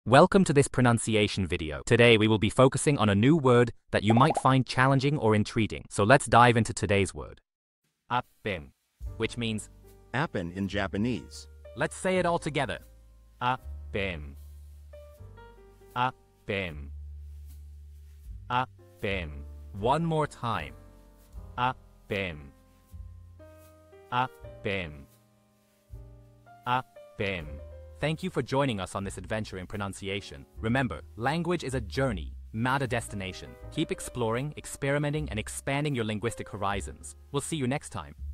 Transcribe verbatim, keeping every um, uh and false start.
Welcome to this pronunciation video. Today we will be focusing on a new word that you might find challenging or intriguing. So let's dive into today's word. Appen, which means Appen in Japanese. Let's say it all together. Appen. Appen. Appen. One more time. Appen. Appen. Appen. Thank you for joining us on this adventure in pronunciation. Remember, language is a journey, not a destination. Keep exploring, experimenting, and expanding your linguistic horizons. We'll see you next time.